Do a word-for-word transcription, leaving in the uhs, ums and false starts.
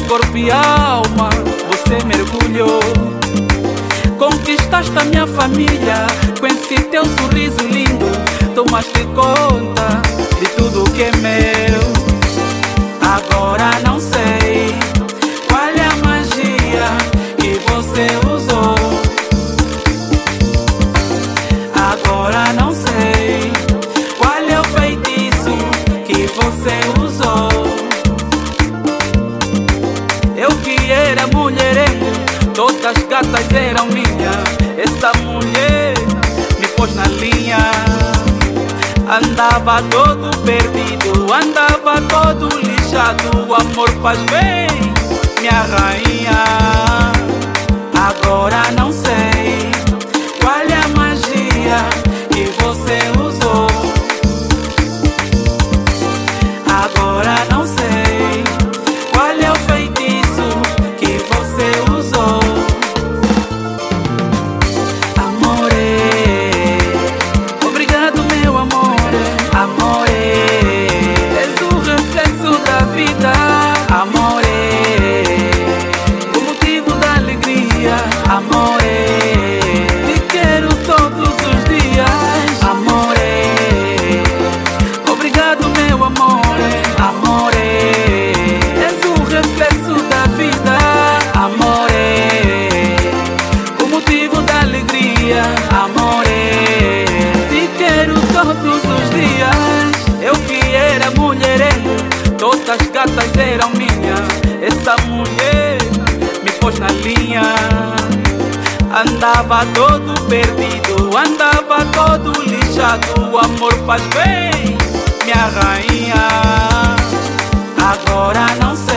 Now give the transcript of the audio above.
corpo e alma você mergulhou. Conquistaste a minha família com esse teu sorriso lindo. Tomaste conta de tudo que é meu. Agora não sei qual é a magia que você usou. Agora não sei qual é o feitiço que você usou. Eu que era mulherengo, todas as gatas eram minhas. Essa mulher me pôs na linha. Andava todo perdido, andava todo lixado. O amor faz bem, minha rainha. Agora não sei qual é a magia que você usou. Agora não sei qual é o feitiço que você usou. Amore, obrigado meu amor. Amore, és o reflexo da vida. Amore, o motivo da alegria. Amore, te quero todos os dias. Amore, obrigado meu amor. Amore, és o reflexo da vida. Amore, o motivo da alegria. Amore, te quero todos os dias. Eu que era mulherengo, todas as gatas eram minhas. Essa mulher me pôs na linha. Andava todo perdido, andava todo lixado. O amor faz bem, minha rainha. Agora não sei